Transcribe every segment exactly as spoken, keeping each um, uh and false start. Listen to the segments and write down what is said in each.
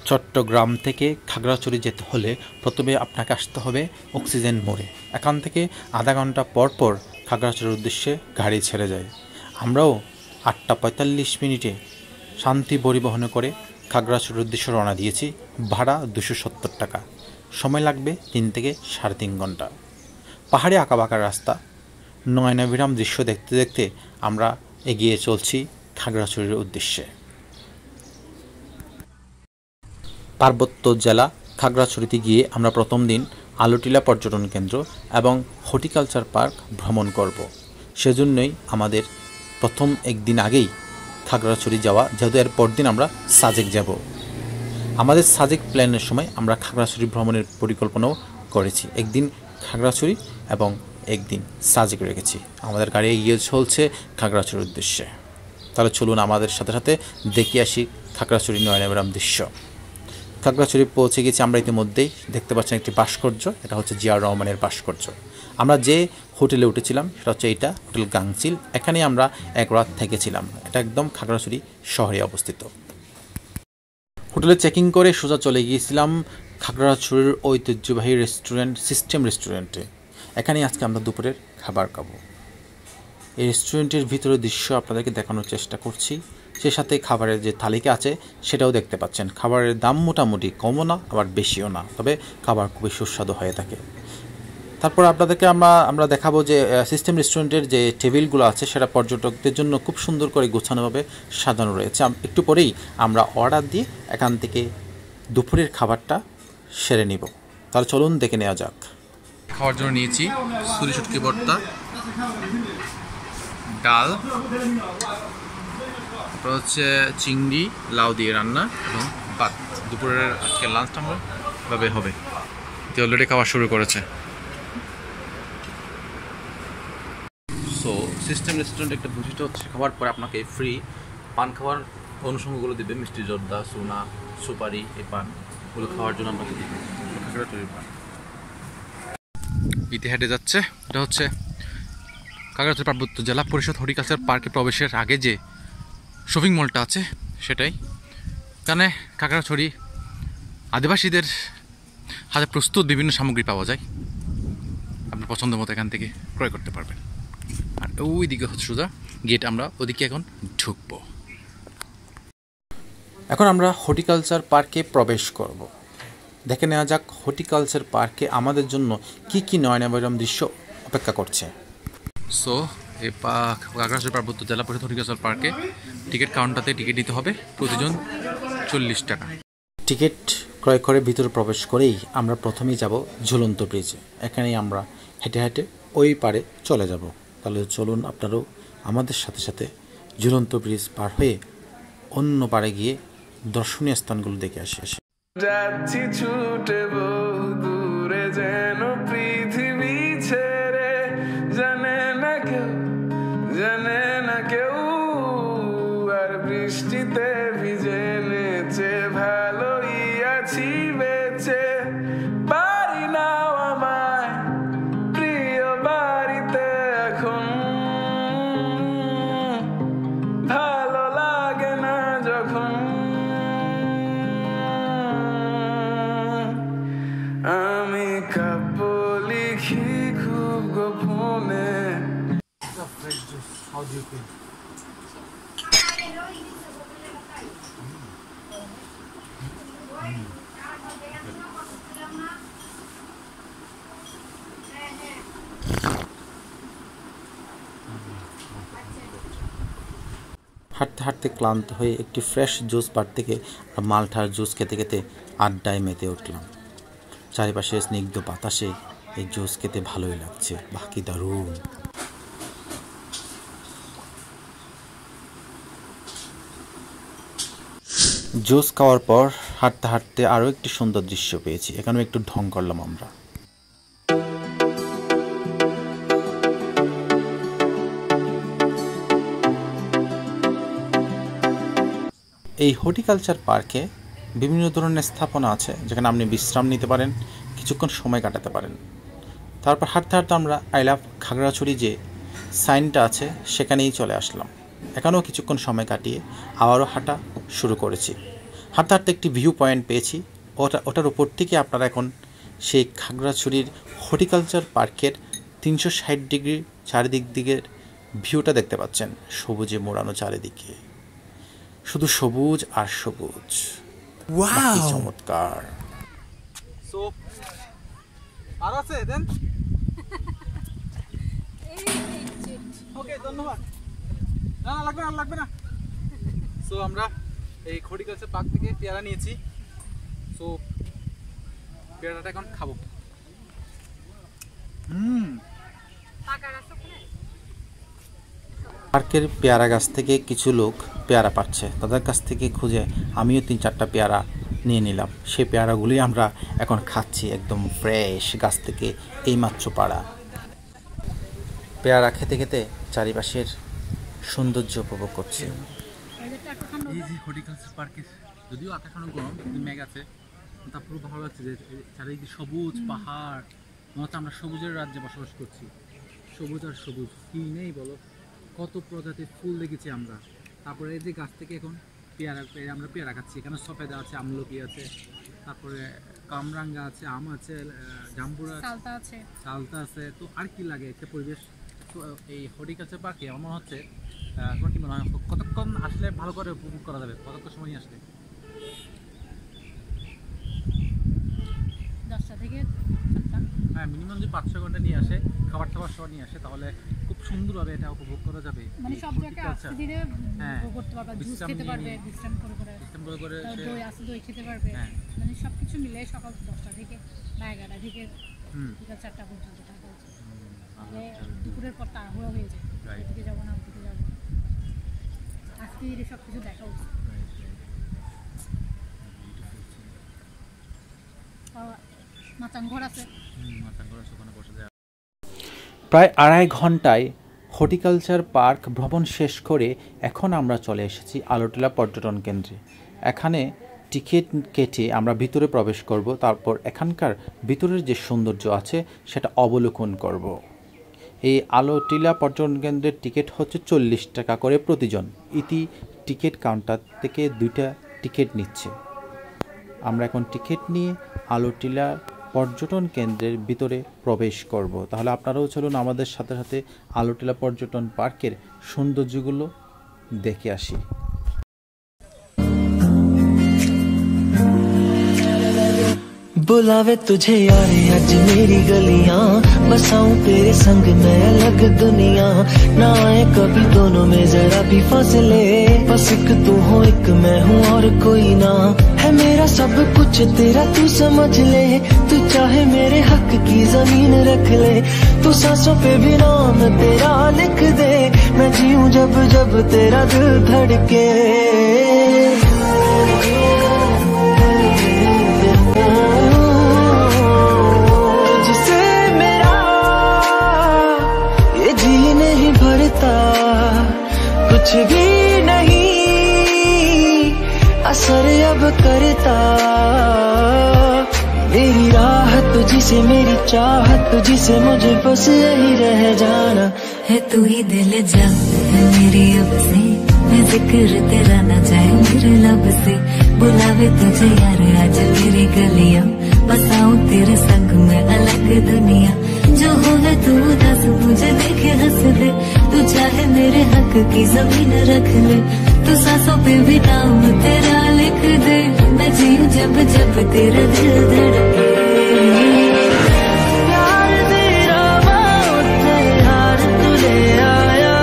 চট্টগ্রাম থেকে খাগড়াছড়ি যেতে হলে প্রথমে আপনাকে আসতে হবে অক্সিজেন মোড়ে। এখান থেকে আধা ঘন্টা পর পর খাগড়াছড়ির উদ্দেশ্যে গাড়ি ছেড়ে যায়। আমরাও আটটা পঁয়তাল্লিশ মিনিটে শান্তি পরিবহনে করে খাগড়াছড়ির উদ্দেশ্যে রওনা দিয়েছি। ভাড়া দুশো সত্তর টাকা, সময় লাগবে তিন থেকে সাড়ে তিন ঘন্টা। পাহাড়ে আঁকাবাঁকা রাস্তা, নয়নাভিরাম দৃশ্য দেখতে দেখতে আমরা এগিয়ে চলছি খাগড়াছড়ির উদ্দেশ্যে। পার্বত্য জেলা খাগড়াছড়িতে গিয়ে আমরা প্রথম দিন আলুটিলা পর্যটন কেন্দ্র এবং হর্টিকালচার পার্ক ভ্রমণ করব। সেজন্যই আমাদের প্রথম একদিন আগেই খাগড়াছড়ি যাওয়া, যেহেতু এর পরদিন আমরা সাজেক যাব। আমাদের সাজেক প্ল্যানের সময় আমরা খাগড়াছড়ি ভ্রমণের পরিকল্পনাও করেছি। একদিন খাগড়াছড়ি এবং একদিন সাজেক রেখেছি। আমাদের গাড়ি এগিয়ে চলছে খাগড়াছড়ির উদ্দেশ্যে। তাহলে চলুন আমাদের সাথে সাথে দেখে আসি খাগড়াছড়ি নয়নাভিরাম দৃশ্য। খাগড়াছড়ি পৌঁছে গেছি আমরা ইতিমধ্যেই। দেখতে পাচ্ছেন একটি ভাস্কর্য, এটা হচ্ছে জিয়াউর রহমানের ভাস্কর্য। আমরা যে হোটেলে উঠেছিলাম সেটা হচ্ছে এইটা, হোটেল গাংচিল। এখানেই আমরা এক রাত থেকেছিলাম। এটা একদম খাগড়াছড়ি শহরে অবস্থিত। হোটেলে চেকিং করে সোজা চলে গিয়েছিলাম খাগড়াছড়ির ঐতিহ্যবাহী রেস্টুরেন্ট সিস্টেম রেস্টুরেন্টে। এখানেই আজকে আমরা দুপুরের খাবার খাবো। এই রেস্টুরেন্টের ভিতরের দৃশ্য আপনাদেরকে দেখানোর চেষ্টা করছি। সে সাথে খাবারের যে তালিকা আছে সেটাও দেখতে পাচ্ছেন। খাবারের দাম মোটামুটি কমও না আবার বেশিও না, তবে খাবার খুবই সুস্বাদু হয়ে থাকে। তারপর আপনাদেরকে আমরা আমরা দেখাবো যে সিস্টেম রেস্টুরেন্টের যে টেবিলগুলো আছে সেটা পর্যটকদের জন্য খুব সুন্দর করে গোছানোভাবে সাজানো রয়েছে। একটু পরেই আমরা অর্ডার দিয়ে এখান থেকে দুপুরের খাবারটা সেরে নিব। তাহলে চলুন দেখে নেওয়া যাক। খাওয়ার জন্য নিয়েছি ছুরি শুটকি ভর্তা, ডাল, তারপর হচ্ছে চিংড়ি লাউ দিয়ে রান্না এবং ভাত। দুপুরের আজকে লাঞ্চটা আমরা ভাবে হবে। তো অলরেডি খাওয়া শুরু করেছে। সো সিস্টেম রেস্টুরেন্ট একটা বৈশিষ্ট্য হচ্ছে খাওয়ার পরে আপনাকে ফ্রি পান খাওয়ার অনুষঙ্গগুলো দেবে। মিষ্টি জর্দা, সোনা, সুপারি, এই পানগুলো খাওয়ার জন্য আপনাকে দেবে। খাগড়াছড়ির পান ইতি হেঁটে যাচ্ছে। এটা হচ্ছে খাগড়াছড়ি পার্বত্য জেলা পরিষদ হর্টিকালচার পার্কে প্রবেশের আগে যে শপিং মলটা আছে সেটাই। এখানে খাগড়াছড়ি আদিবাসীদের হাতে প্রস্তুত বিভিন্ন সামগ্রী পাওয়া যায়। আপনার পছন্দ মতো এখান থেকে ক্রয় করতে পারবেন। আর ওই দিকে হচ্ছে সোজা গেট, আমরা ওদিকে এখন ঢুকবো। এখন আমরা হর্টিকালচার পার্কে প্রবেশ করব। দেখে নেওয়া যাক হর্টিকালচার পার্কে আমাদের জন্য কি কি নয়নাভিরাম দৃশ্য অপেক্ষা করছে। সো এই খাগড়াছড়ি পার্বত্য জেলা পরিষদ হর্টিকালচার পার্কে টিকিট কাউন্টারতে টিকিট দিতে হবে প্রতিজন চল্লিশ টাকা। টিকিট ক্রয় করে ভিতরে প্রবেশ করেই আমরা প্রথমেই যাব ঝুলন্ত ব্রিজে। এখানেই আমরা হেঁটে হেঁটে ওই পারে চলে যাব। তাহলে চলুন আপনারাও আমাদের সাথে সাথে ঝুলন্ত ব্রিজ পার হয়ে অন্য পারে গিয়ে দর্শনীয় স্থানগুলো দেখে আসি আসি যাচ্ছি ছুটে বহু দূরে, যেন পৃথিবী ছেড়ে জানে না কেউ, জানে না কেউ। আর বৃষ্টিতে ভিজে নেচে ভালোই আছি বেঁচে। বাড়ি নাও আমায় প্রিয় বাড়িতে এখন, ভালো লাগে না যখন। আমি কাব্য লিখি খুব গোপনে। হাঁটতে হাঁটতে ক্লান্ত হয়ে একটি ফ্রেশ জুস বার থেকে মালটার জুস খেতে খেতে আড্ডায় মেতে উঠলাম। চারিপাশে স্নিগ্ধ বাতাসে এই জুস খেতে ভালোই লাগছে। বাকি দারুণ। জুস খাওয়ার পর হাঁটতে হাঁটতে আরও একটি সুন্দর দৃশ্য পেয়েছি। এখানেও একটু ঢং করলাম আমরা। এই হর্টিকালচার পার্কে বিভিন্ন ধরনের স্থাপনা আছে যেখানে আপনি বিশ্রাম নিতে পারেন, কিছুক্ষণ সময় কাটাতে পারেন। তারপর হাঁটতে হাঁটতে আমরা আই লাভ খাগড়াছড়ি যে সাইনটা আছে সেখানেই চলে আসলাম। এখানেও কিছুক্ষণ সময় কাটিয়ে আবারও হাঁটা শুরু করেছি। হাঁটতে হাঁটতে একটি ভিউ পয়েন্ট পেয়েছি, ওটা ওটার উপর থেকে আপনারা এখন সেই খাগড়াছড়ির হর্টিকালচার পার্কের তিনশো ষাট ডিগ্রি চারিদিক দিকের ভিউটা দেখতে পাচ্ছেন। সবুজে মোড়ানো চারিদিকে, শুধু সবুজ আর সবুজ। কি চমৎকার! সো আর আছে দেন ওকে, ধন্যবাদ। না না লাগবে না, লাগবে না। সো আমরা এই হর্টিকালচার পার্ক থেকে পেয়ারা নিয়েছি। সো পেয়ারাটা এখন খাবো। হুম, পার্কের পেয়ারা গাছ থেকে কিছু লোক পেয়ারা পাচ্ছে, তাদের কাছ থেকে খুঁজে আমিও তিন চারটা পেয়ারা নিয়ে নিলাম। সেই পেয়ারাগুলি আমরা এখন খাচ্ছি, একদম ফ্রেশ গাছ থেকে এইমাত্র পাড়া। পেয়ারা খেতে খেতে চারিপাশের সৌন্দর্য উপভোগ করছি। এই যে হর্টিকালচার পার্কে যদিও আকাশ অনেক গরম, কিন্তু মেঘ আছে, তা পুরো ভালো লাগছে যে চারিদিকে সবুজ পাহাড়, মনে হচ্ছে আমরা সবুজের রাজ্যে বসবাস করছি। সবুজ আর সবুজ, কি নেই বলো, কত প্রজাতির ফুল দেখেছি আমরা। তারপরে এই যে গাছ থেকে এখন পেয়ারা আমরা পেয়ারা খাচ্ছি। এখানে সফেদা আছে, আমলকি আছে, তারপরে কামরাঙ্গা আছে, আম আছে, জাম্বুরা আছে, চালতা আছে। তো আর কি লাগে একটা পরিবেশ। তো এই হর্টিকালচার পার্কে আমার মনে হচ্ছে তোমার কি মনে হয় কতক্ষণ আসলে ভালো করে উপভোগ করা যাবে? কতক্ষণ সময় আসলে? দশটা থেকে হ্যাঁ, মিনিমাম যদি পাঁচ ছয় ঘন্টা নিয়ে আসে, খাবার টাবার সব নিয়ে আসে, তাহলে খুব সুন্দরভাবে এটা উপভোগ করা যাবে। মানে সব জায়গায় আস্তে ধীরে উপভোগ করতে পারবে, জুস খেতে পারবে, বিশ্রাম করে করে বিশ্রাম করে করে দই আছে, দই খেতে পারবে। মানে সব কিছু মিলে সকাল দশটা থেকে বা এগারোটা থেকে বিকাল চারটা পর্যন্ত থাকা উচিত। দুপুরের পর তাড়াহুড়ো হয়ে যায়, এদিকে যাবো না ওদিকে যাবো, আজকে সব কিছু দেখা উচিত। মাচাংঘর আছে, মাচাংঘর আছে, ওখানে বসে যায়। প্রায় আড়াই ঘন্টায় হর্টিকালচার পার্ক ভ্রমণ শেষ করে এখন আমরা চলে এসেছি আলোটিলা পর্যটন কেন্দ্রে। এখানে টিকিট কেটে আমরা ভিতরে প্রবেশ করব, তারপর এখানকার ভিতরের যে সৌন্দর্য আছে সেটা অবলোকন করব। এই আলোটিলা পর্যটন কেন্দ্রের টিকিট হচ্ছে চল্লিশ টাকা করে প্রতিজন। ইতি টিকিট কাউন্টার থেকে দুইটা টিকিট নিচ্ছে। আমরা এখন টিকিট নিয়ে আলোটিলা পর্যটন কেন্দ্রের ভিতরে প্রবেশ করব। তাহলে আপনারাও চলুন আমাদের সাথে সাথে আলোটিলা পর্যটন পার্কের সৌন্দর্যগুলো দেখে আসি। बुलावे तुझे यारे आज मेरी गलियां, बसाऊं तेरे संग मैं अलग दुनिया, ना आए कभी दोनों में जरा भी फासले, बस एक तू हो एक मैं हूँ और कोई ना, है मेरा सब कुछ तेरा तू समझ ले, तू चाहे मेरे हक की जमीन रख ले, तू सांसों पे भी नाम तेरा लिख दे, मैं जीऊं जब जब तेरा दिल धड़के। कुछ भी नहीं असर अब करता, मेरी राह तुझसे मेरी चाहत तुझसे मुझे बस यही रह जाना है, तू ही दिल जा है मेरी अब से, मैं जिक्र तेरा ना जाए मेरे लब से, बुलावे तुझे यार आज मेरी गलियां, बसाऊं तेरे संग में अलग दुनिया, जो होवे तू दस मुझे देखे हंस दे, तू चाहे मेरे हक की जमीन रख ले, तू सांसों पे भी नाम तेरा लिख दे, मैं जीऊं जब जब तेरा दिल धड़के। प्यार तेरा बहुत हार तू ले आया,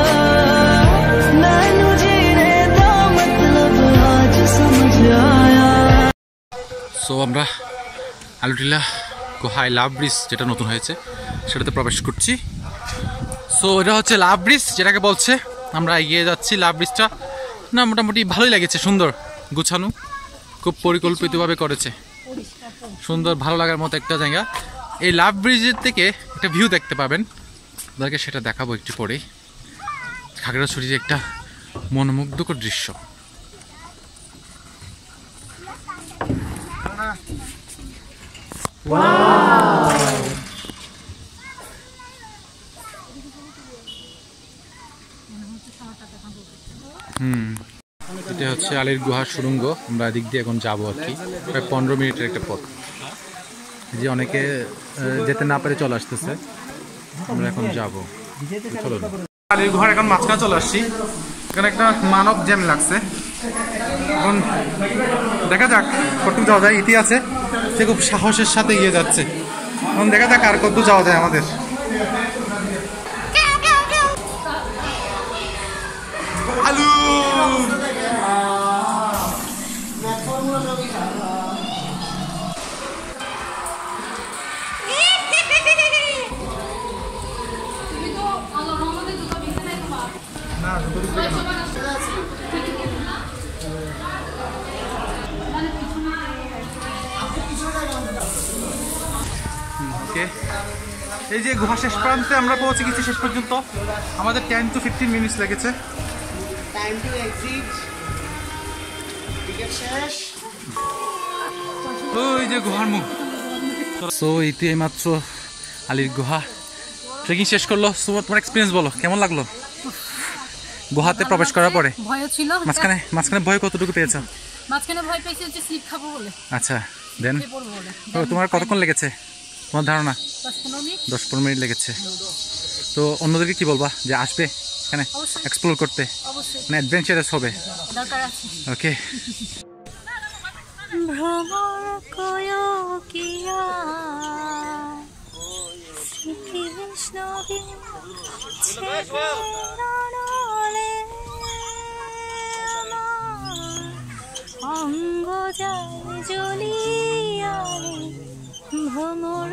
मैनू जीने दा मतलब आज समझ आया। সো আমরা আলোটিলা গোহায় লাভ ব্রিজ যেটা নতুন হয়েছে সেটাতে প্রবেশ করছি। সো এটা হচ্ছে লাভ ব্রিজ যেটাকে বলছে, আমরা এগিয়ে যাচ্ছি। লাভ ব্রিজটা না মোটামুটি ভালোই লেগেছে, সুন্দর গুছানো, খুব পরিকল্পিতভাবে করেছে, সুন্দর ভালো লাগার মতো একটা জায়গা। এই লাভ ব্রিজের থেকে একটা ভিউ দেখতে পাবেন, আপনাকে সেটা দেখাবো একটু পরেই। খাগড়াছড়ির একটা মনোমুগ্ধকর দৃশ্য। হুম এটা হচ্ছে আলীর গুহার সুড়ঙ্গ। আমরা দিক দিয়ে এখন যাবো আর কি, প্রায় পনেরো মিনিটের একটা পথ। যে অনেকে যেতে না পেরে চলে আসতেছে, আমরা এখন যাবো। চলো, আলীর গুহার এখন মাঝখানে চলে আসছি। এখানে একটা মানব জ্যাম লাগছে, এখন দেখা যাক কতটুকু যাওয়া যায়। ইতি আছে, সে খুব সাহসের সাথে এগিয়ে যাচ্ছে। এখন দেখা যাক আর কত যাওয়া যায় আমাদের। আলু এই যে গুহা শেষ প্রান্তে আমরা পৌঁছে গেছি। শেষ পর্যন্ত আমাদের টেন টু ফিফটিন মিনিটস লেগেছে। ওই যে গুহার মুখ। সো এইটি এইমাত্র আলীর গুহা ট্রেকিং শেষ করলো। তোমার এক্সপিরিয়েন্স বলো, কেমন লাগলো গুহাতে প্রবেশ করার পরে? ভয় ছিল মাঝখানে মাঝখানে ভয় কতটুকু পেয়েছো? মাঝখানে ভয় পেয়েছি যে স্লিপ খাবো বলে। আচ্ছা, দেন তোমার কতক্ষণ লেগেছে তোমার ধারণা? দশ পনেরো মিনিট লেগেছে। তো অন্যদেরকে কি বলবা যে আসবে এখানে এক্সপ্লোর করতে, মানে অ্যাডভেঞ্চারাস হবে? ওকে। ভ্রমর কয়কিয়া শ্রীকৃষ্ণ বিনলে অঙ্গ যায় জ্বলিয়ারে ভ্রমর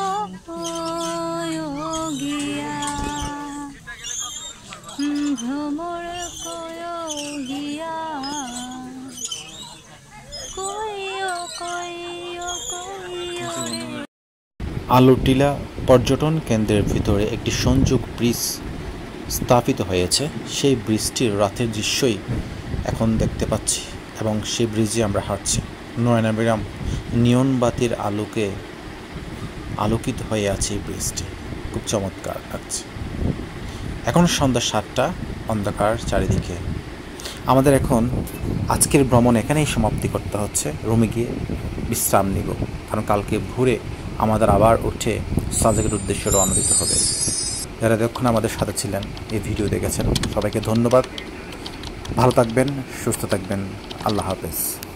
কয়গিয়া ভ্রমর কয়গিয়া আলুটিলা পর্যটন কেন্দ্রের ভিতরে একটি সংযোগ ব্রিজ স্থাপিত হয়েছে। সেই ব্রিজটির রাতের দৃশ্যই এখন দেখতে পাচ্ছি এবং সেই ব্রিজে আমরা হাঁটছি। নয়নাবিরাম নিয়ন বাতির আলোকে আলোকিত হয়ে আছে এই ব্রিজটি, খুব চমৎকার লাগছে। এখন সন্ধ্যা সাতটা, অন্ধকার চারিদিকে। আমাদের এখন আজকের ভ্রমণ এখানেই সমাপ্তি করতে হচ্ছে। রুমে গিয়ে বিশ্রাম নিব, কারণ কালকে ভোরে আমাদের আবার উঠে সাজেকের উদ্দেশ্যে রওনা দিতে হবে। যারা এতক্ষণ আমাদের সাথে ছিলেন, এই ভিডিও দেখেছেন, সবাইকে ধন্যবাদ। ভালো থাকবেন, সুস্থ থাকবেন। আল্লাহ হাফেজ।